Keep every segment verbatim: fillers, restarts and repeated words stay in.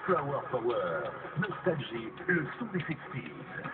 Flower Power, Nostalgie, le son des sixties.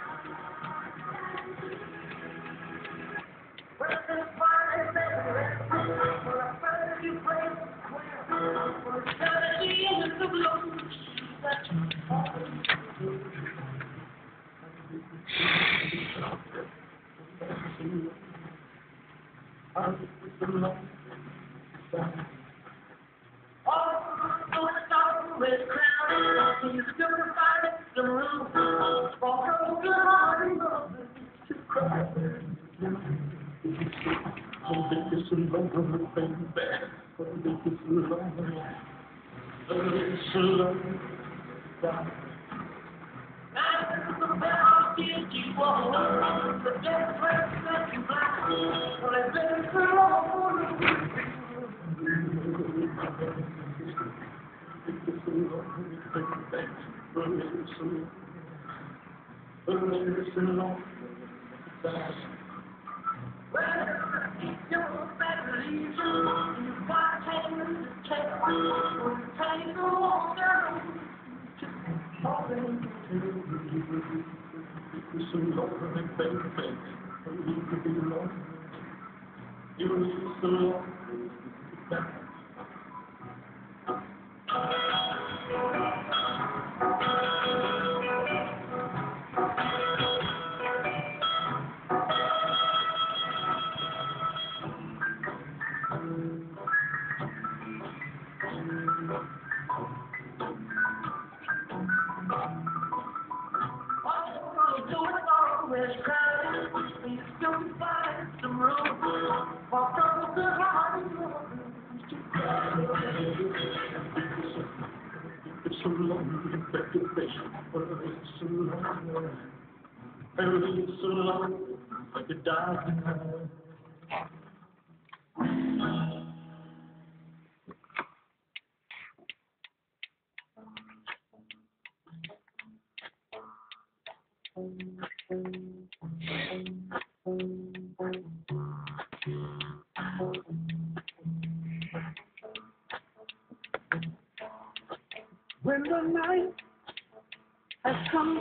When the night has come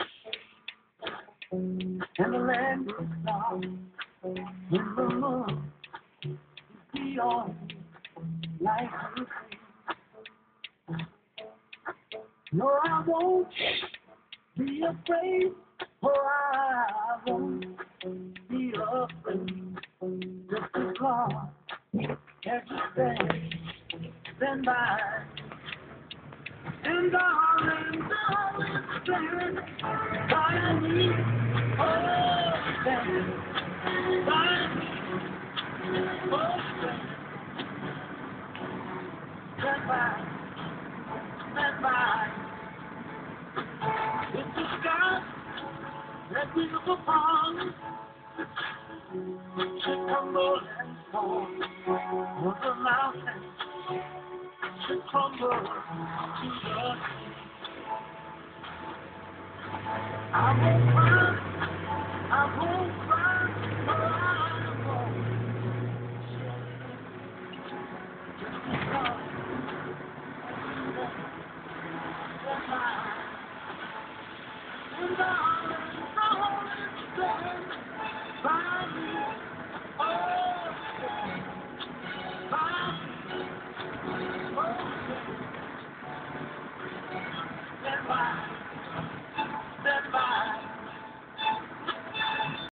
and the land is dark, when the moon is beyond light and day. No, I won't be afraid, for I won't be afraid. Just as long as you stand, stand by. And darling, darling, stand by me. Oh, stand by me. Oh, stand, stand by, stand by. It's the sky that we look upon, should crumble and fall. On the mountain should crumble to the sea. I won't run, I won't run, but I won't. Just because stand by, stand by.